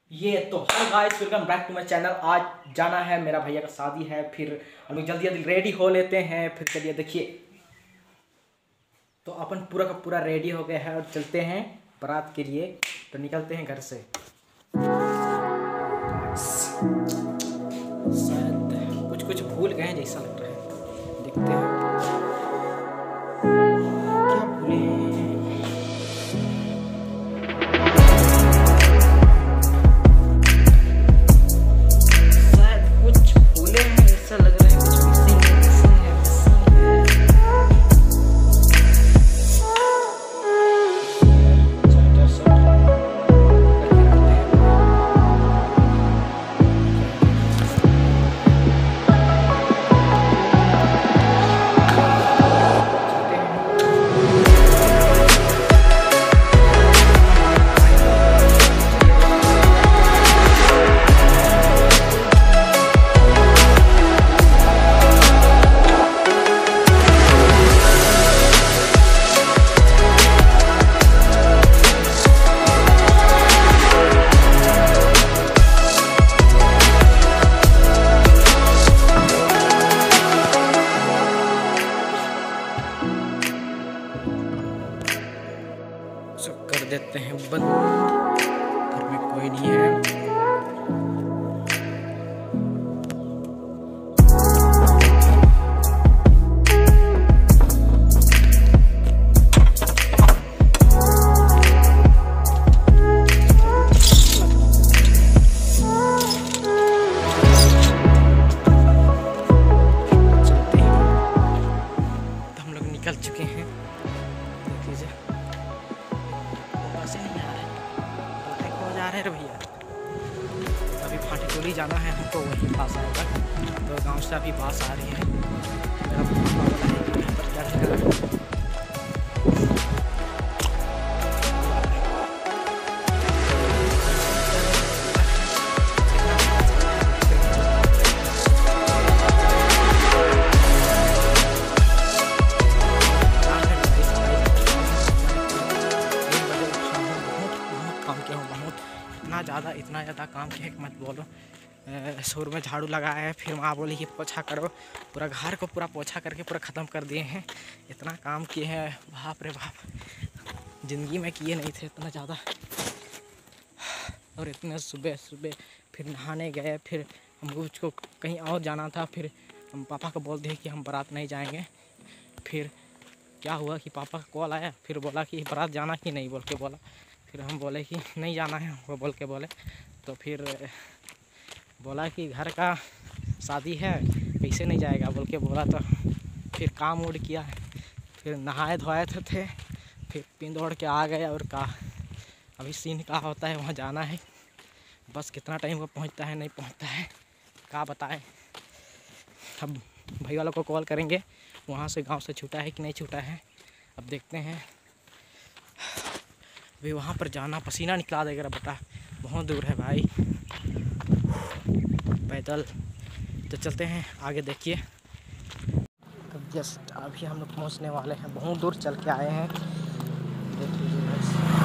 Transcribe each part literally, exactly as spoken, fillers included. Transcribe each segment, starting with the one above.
ये तो hi guys, welcome back to my channel. आज जाना है, मेरा भैया का शादी है, फिर हम लोग जल्दी जल्दी रेडी हो लेते हैं। फिर चलिए देखिए, तो अपन पूरा का पूरा रेडी हो गया है और चलते हैं बारात के लिए। तो निकलते हैं घर से। शायद कुछ कुछ भूल गए हैं जैसा लग रहा है, देखते हैं क्या भूले हैं। कर देते हैं बंद, घर में कोई नहीं है। चलते हैं, तो हम लोग निकल चुके हैं। देख लीजिए, से नहीं आ रहा है, को जा रहे हैं भैया। अभी फाटी टोली जाना है हमको, वही पास आएगा। तो गांव से अभी पास आ रही है। मेरा पापा बोला है कि यहाँ पर चढ़ेगा। इतना ज़्यादा इतना ज़्यादा काम किया कि मत बोलो। शोर में झाड़ू लगाया है, फिर माँ बोली कि पोछा करो। पूरा घर को पूरा पोछा करके पूरा ख़त्म कर दिए हैं। इतना काम किए हैं, बाप रे बाप, ज़िंदगी में किए नहीं थे इतना ज़्यादा। और इतने सुबह सुबह फिर नहाने गए। फिर हमको उसको कहीं और जाना था। फिर हम पापा को बोल दिए कि हम बारात नहीं जाएंगे। फिर क्या हुआ कि पापा का कॉल आया, फिर बोला कि बारात जाना कि नहीं बोल के बोला। फिर हम बोले कि नहीं जाना है हमको बोल के बोले। तो फिर बोला कि घर का शादी है, कैसे नहीं जाएगा बोल के बोला। तो फिर काम उड़ किया, फिर नहाए धोए थे, थे फिर पिन दौड़ के आ गए। और का अभी सीन का होता है, वहाँ जाना है। बस कितना टाइम को पहुँचता है नहीं पहुँचता है क्या बताएं। अब भाई वालों को कॉल करेंगे, वहाँ से गांव से छूटा है कि नहीं छूटा है, अब देखते हैं। अभी वहाँ पर जाना पसीना निकला देगा बेटा, बहुत दूर है भाई पैदल। तो चलते हैं आगे, देखिए। अब जस्ट अभी हम लोग पहुँचने वाले हैं, बहुत दूर चल के आए हैं। देख लीजिए,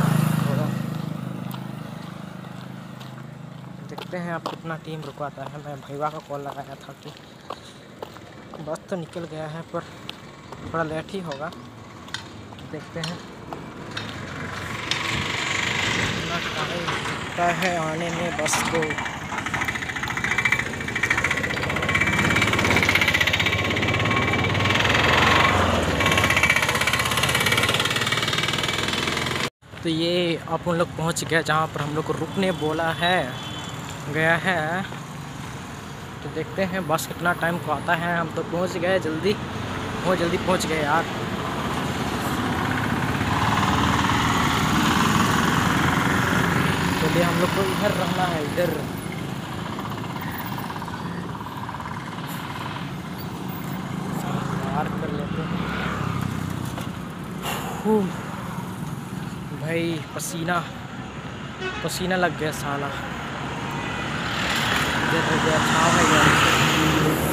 देखते हैं आप कितना टीम रुकवाता है। मैं भैया का कॉल लगाया था कि बस तो निकल गया है, पर थोड़ा लेट ही होगा। देखते हैं कितना टाइम लगता है आने में बस को। तो ये आप उन लोग पहुंच गए जहां पर हम लोग को रुकने बोला है गया है। तो देखते हैं बस कितना टाइम को आता है। हम तो पहुंच गए जल्दी, बहुत जल्दी पहुंच गए यार। चलिए, हम लोग को इधर रहना है, इधर। पार कर लेते हैं। भाई पसीना पसीना लग गया साला। इधर हो गया छाव है यार।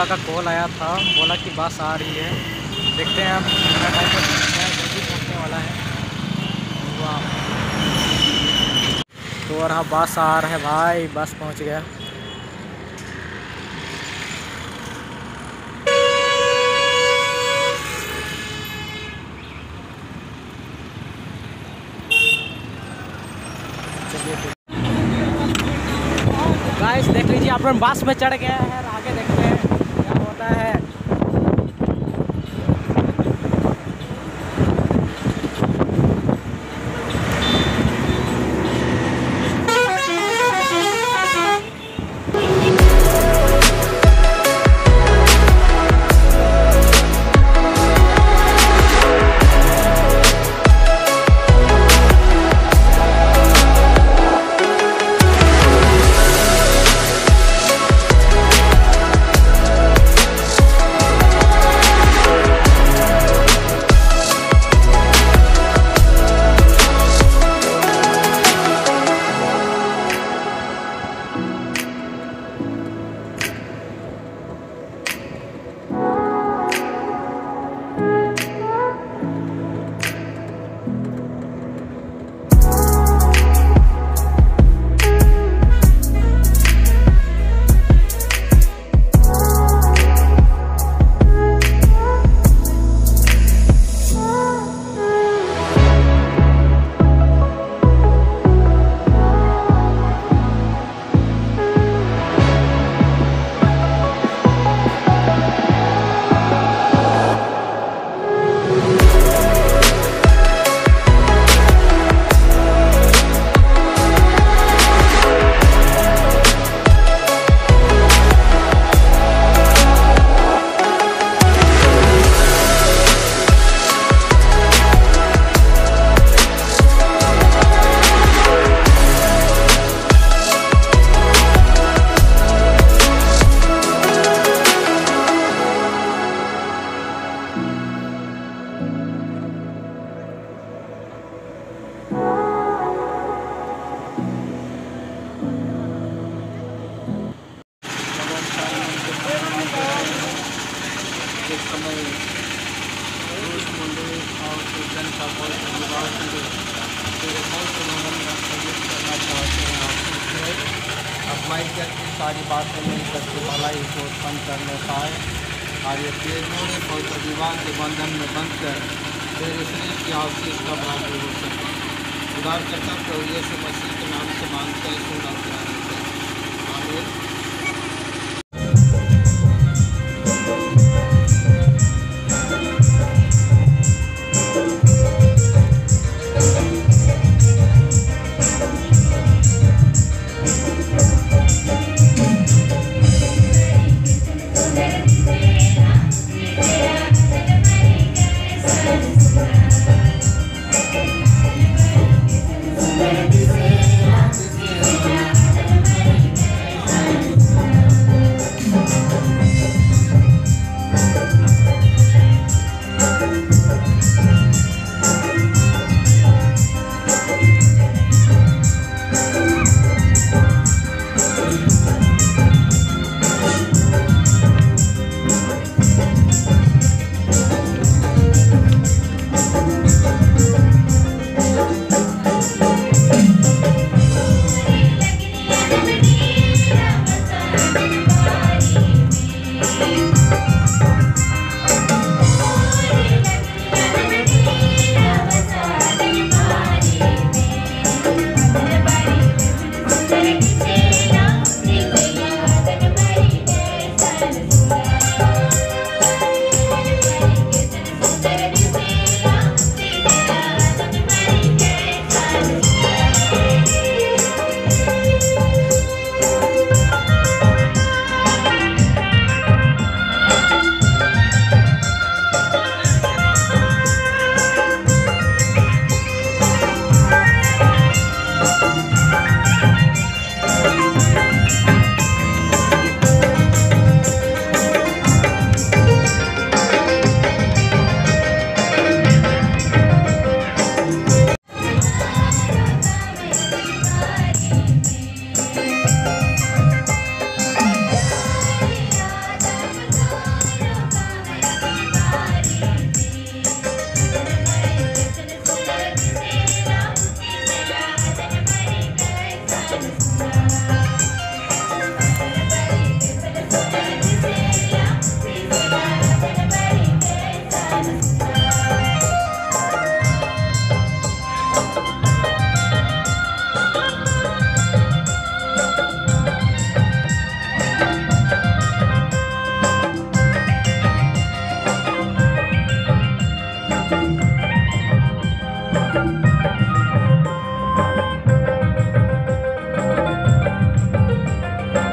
बुआ का कॉल आया था, बोला कि बस आ रही है। देखते हैं अब कितना टाइम पर जल्दी पहुँचने वाला है। तो रहा बस आ रहा है भाई, बस पहुँच गया। गाइस देख लीजिए, अपन बस में चढ़ गया है। आगे देखते हैं क्या होता है। सारी बातें मिलकर के भलाई को उत्पन्न करने पाए और ये प्रेरणों पवित्र विवाह के बंधन में बंधकर तेरे स्नेह की आशीष का भाग्य हो सके। उदारकर्ता प्रभु यीशु मसीह के नाम से मांगते हैं, सुना कराने से आमीन।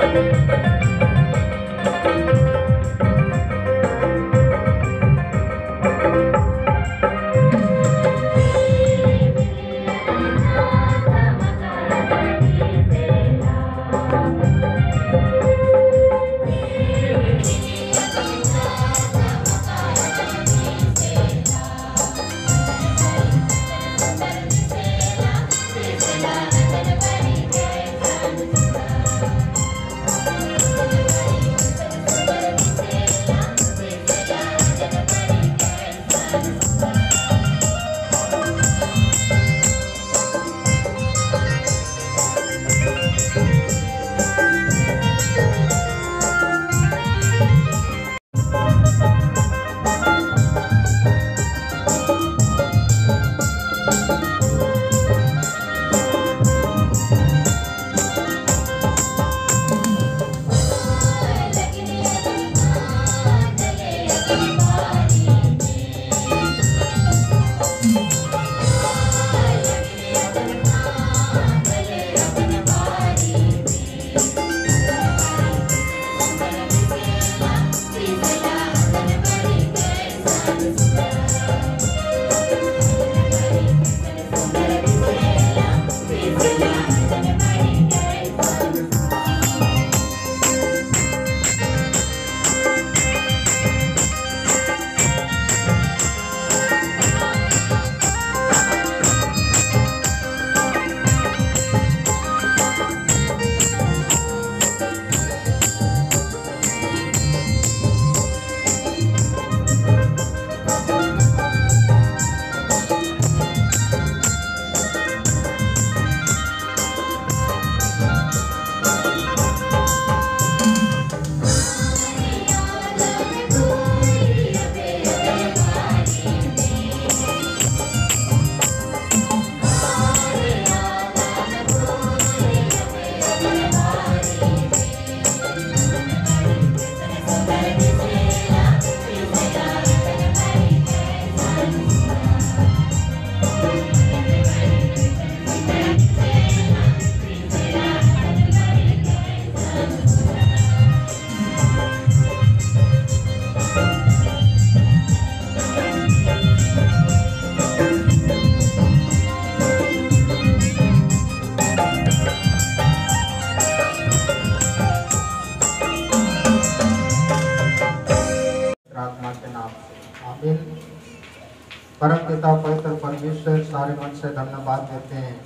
परम पिता पवित्र परमेश्वर सारे मन से धन्यवाद देते हैं।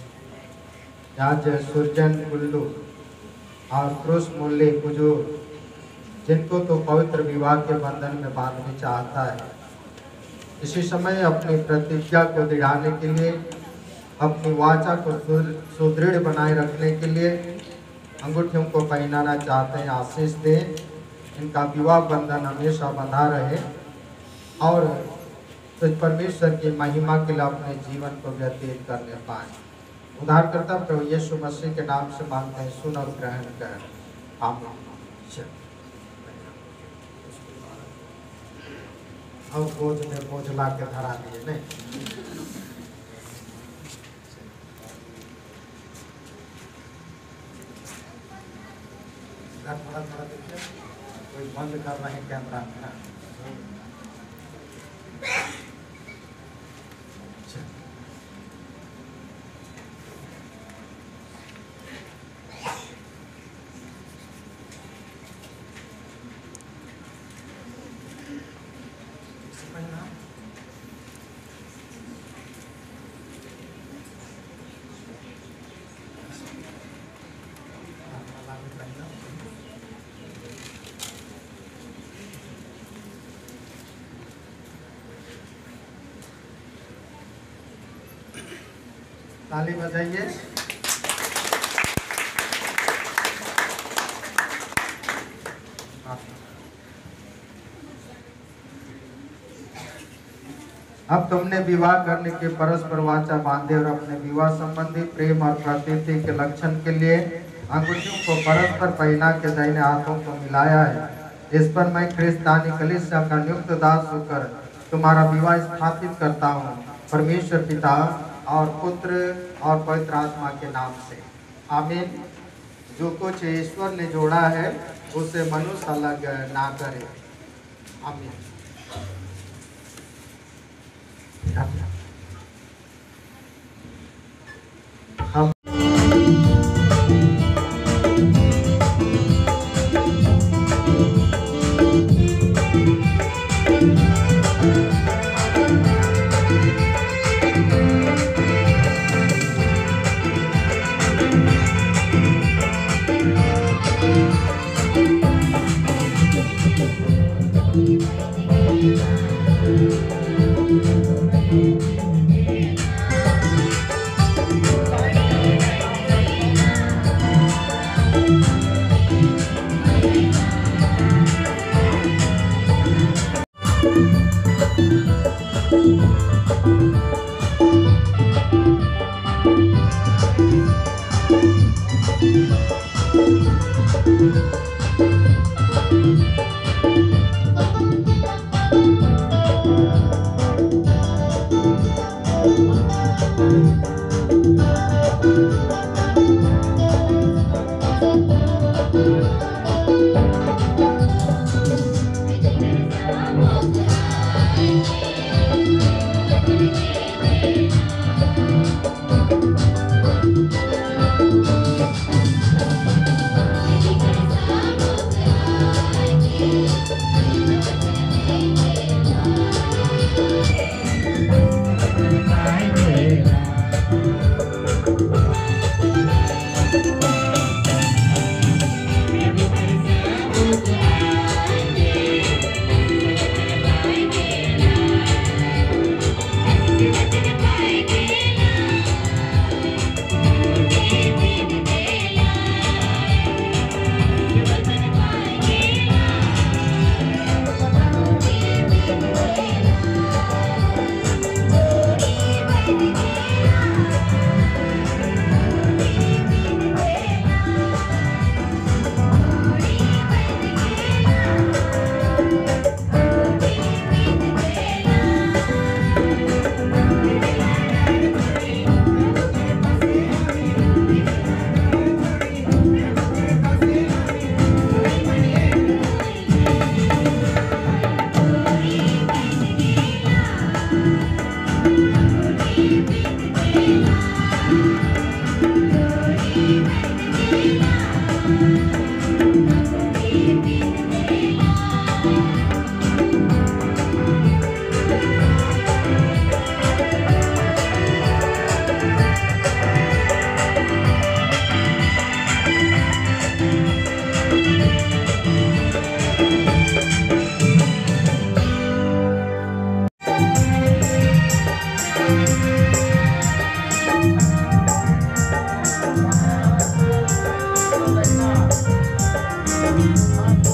आज सुरजन गुल्लू और क्रूस मुरली बुजुर्ग जिनको तो पवित्र विवाह के बंधन में बांधने चाहता है, इसी समय अपनी प्रतिज्ञा को दिखाने के लिए, अपनी वाचा को सुदृढ़ बनाए रखने के लिए अंगूठियों को पहनाना चाहते हैं। आशीष दें, इनका विवाह बंधन हमेशा बंधा रहे और तो परमेश्वर की महिमा के लिए अपने जीवन को व्यतीत करने पाए। उद्धारकर्ता प्रभु यीशु मसीह के नाम से मांगते हैं, सुन और ग्रहण कर। आमीन। और बोझ में बोझ ला के धरा दिए नहीं। थोड़ा थोड़ा देखिए, कोई बंद कर रहे हैं कैमरा। ताली बजाइए। अब तुमने विवाह करने के परस्पर वाचा बांधे और अपने विवाह संबंधी प्रेम और प्रकृति के लक्षण के लिए अंगूठियों को परस्पर पहना के दाहिने हाथों को मिलाया है। इस पर मैं क्रिस्तानी कलीसिया का नियुक्त दास होकर तुम्हारा विवाह स्थापित करता हूँ, परमेश्वर पिता और पुत्र और पवित्र आत्मा के नाम से। आमीन। जो कुछ ईश्वर ने जोड़ा है उसे मनुष्य अलग ना करे। आमीन। हम हाँ।